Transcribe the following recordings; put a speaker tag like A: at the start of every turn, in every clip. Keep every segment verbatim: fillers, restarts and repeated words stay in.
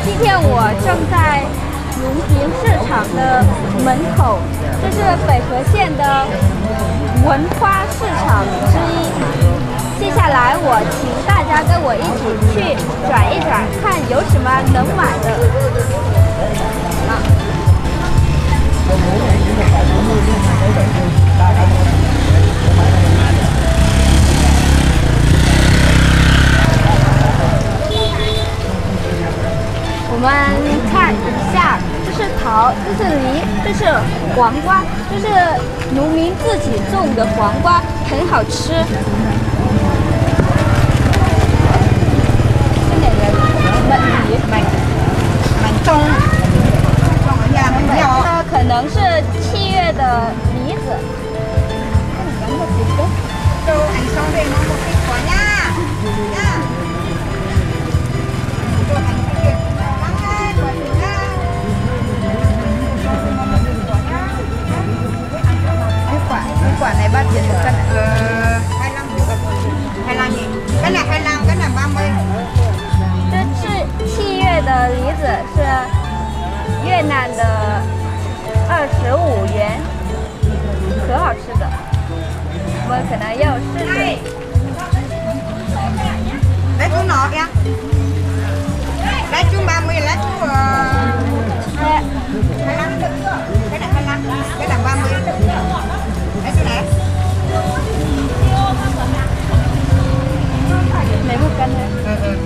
A: 今天我正在农平市场的门口，这是北河县的文化市场之一。接下来我请大家跟我一起去转一转，看有什么能买的。啊。 我们看一下，这是桃，这是梨，这是黄瓜，这是农民自己种的黄瓜，很好吃。这哪个？焖梨，焖焖中，它可能是七月的梨子。
B: quả này bao tiền một cân? Ờ, hai mươi lăm hai mươi lăm nghìn. Cái này hai mươi lăm, cái này ba mươi.
A: 这是七月的梨子，是越南的二十五元，可好吃的。我们可能要试试。
B: Lấy chú nọ kìa. Lấy chú ba mươi, lấy chú uh, hai mươi lăm. Cái này hai mươi lăm, cái này ba mươi. Lấy chú này.
A: Lấy một cân thôi.
B: Ừ, ừ.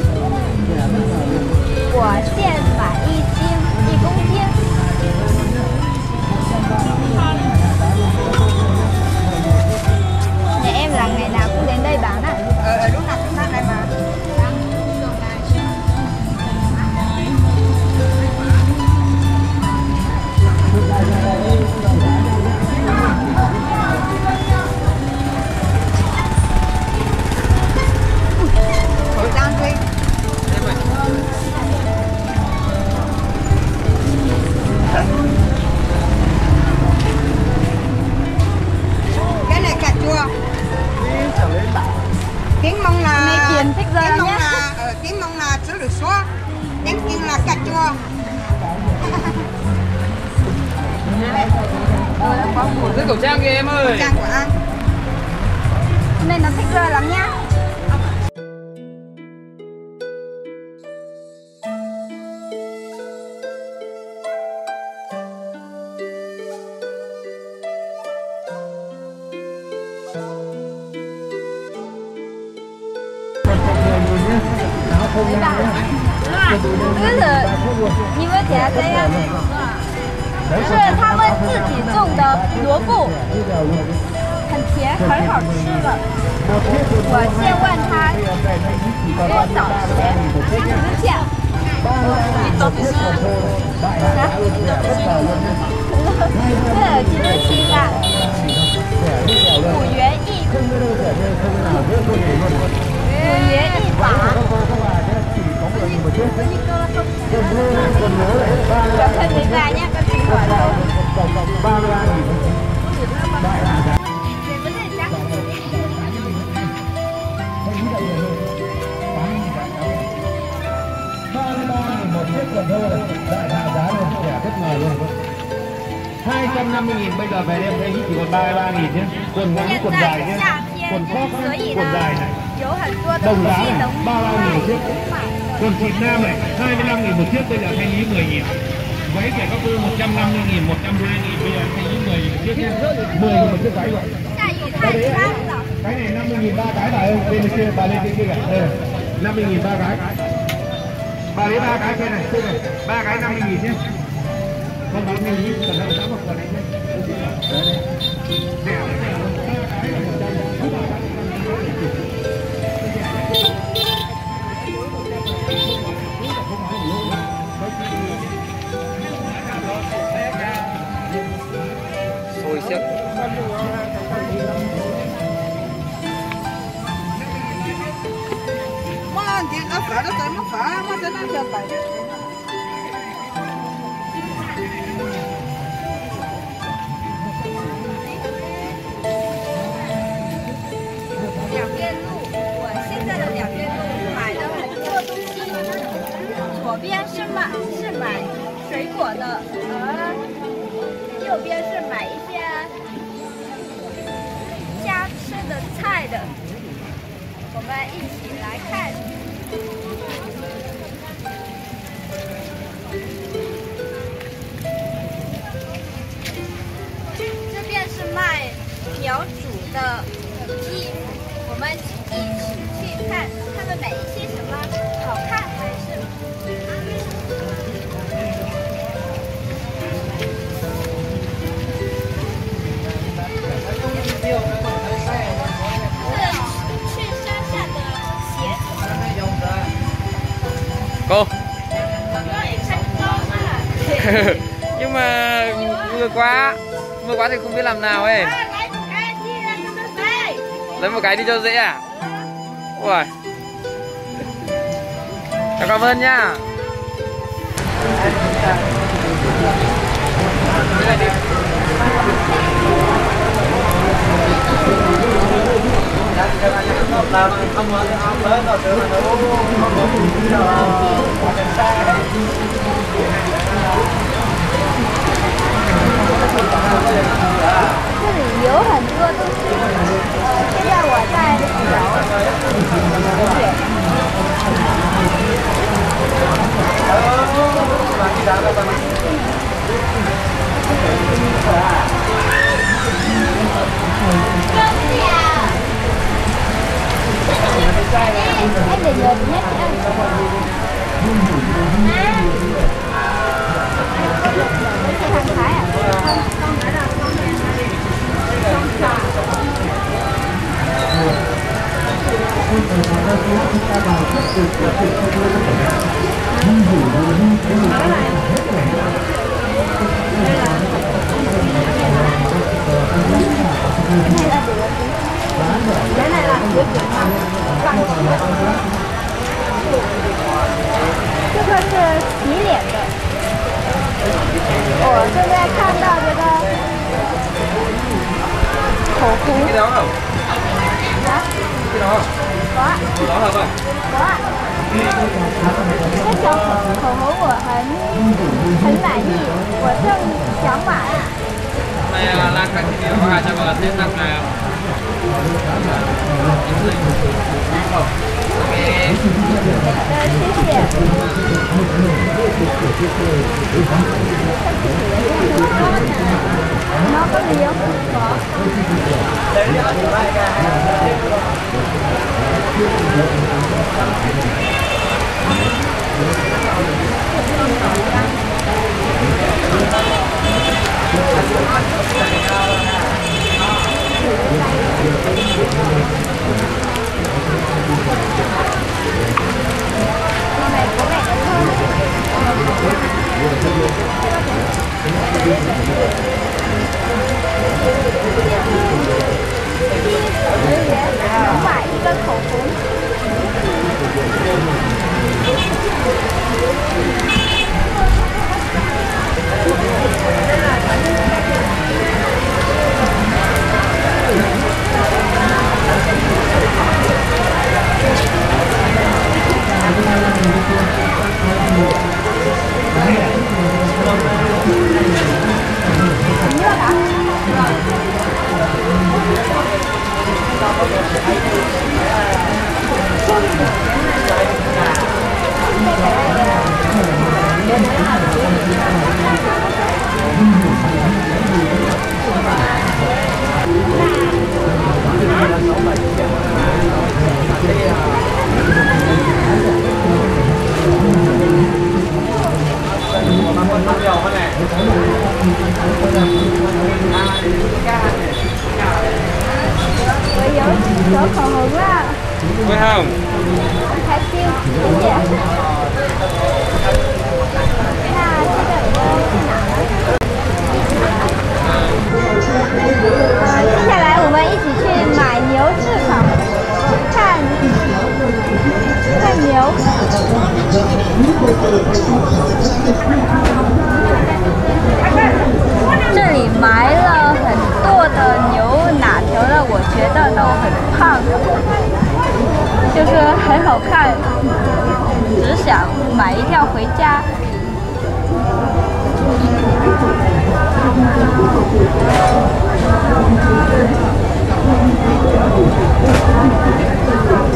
A: 果馅买一斤，一公斤。Nhà em là ngày nào cũng đến đây bán à?
B: Ờ, ờ lúc nào cũng bán đây mà. Khẩu trang Duy. Cái này cà chua. Tiếng Mông là
A: Tiếng thích
B: tiếng Mông
A: nhé.
B: là ở tiếng Mông là sữa được xóa. Tiếng Kiên là cà chua.
C: Giữ khẩu trang kìa em ơi.
B: Khẩu trang của anh.
A: Nên nó thích rơi lắm nhá. Đấy bạn,这是你们点这样，这是他们自己种的萝卜，很甜，很好吃的。我先问他多少钱，十片。这几多斤啊？五元一，五元一把。 Cẩn thận với bà nha, con xin hỏi đâu.
C: hai trăm năm mươi nghìn bây giờ về em thấy chỉ còn ba mươi ba nghìn nhé. Quần ngắn, quần dài nhé. Quần khoác, quần dài này. Đồng giá này, ba mươi ba nghìn một chiếc. Quần thịt nam này, hai mươi lăm nghìn một chiếc, bây giờ thanh lý mười nghìn. Váy trẻ các cô một trăm năm mươi nghìn, một trăm hai mươi nghìn, bây giờ thanh lý mười nghìn một chiếc nhé. mười nghìn một chiếc váy rồi. Cái đấy, cái này năm mươi nghìn ba cái bà ơi, bên kia, bà lên trên kia kìa. Đây, năm mươi nghìn ba cái. Bà lấy ba cái trên này, trên này, ba cái năm mươi nghìn nhé. Không bán thanh lý, cần đâu dám vào quần này nhé. Rẻ đấy, xôi xiếc.
B: Mà thì nó phở nó tới nó phở, mà sẽ nó được bảy.
A: 水果的，而右边是买一些家吃的菜的。我们一起来看。这边是卖苗煮的鸡，我们一起去看他们买一些什么，好看还是？
D: Cô nhưng mà mưa quá mưa quá thì không biết làm nào ấy. Lấy một cái đi cho dễ à. Ui, cảm ơn nha.
A: 这里有很多东西，现在我在anh để nhớ nhé thằng Thái à? Cái này là của chị mà bằng这个是洗脸的。我现在看到这个口红。
D: Cái đó không?
A: Hả?
D: Cái đó không?
A: Có ạ.
D: Đó hả bạn?
A: Có ạ. Cái口口红我很很满意，我正想买。
D: Này là lan canh thì có ai cho vào thêm năm này không? Okay.
A: 呃，谢谢。nó có gì không? Con này có vẻ thơm. Nó phải đi cân khẩu phúng. Tôi nhớ chỗ khẩu hưởng á.
D: Vui không?
A: Thái siêu. Cái gì ạ? Là cái đợt呃，接下来我们一起去买牛市场，看看牛。这里埋了很多的牛哪条的，我觉得都很胖，就是很好看，只想买一条回家。
C: Hãy subscribe cho kênh Ghiền Mì Gõ để không bỏ lỡ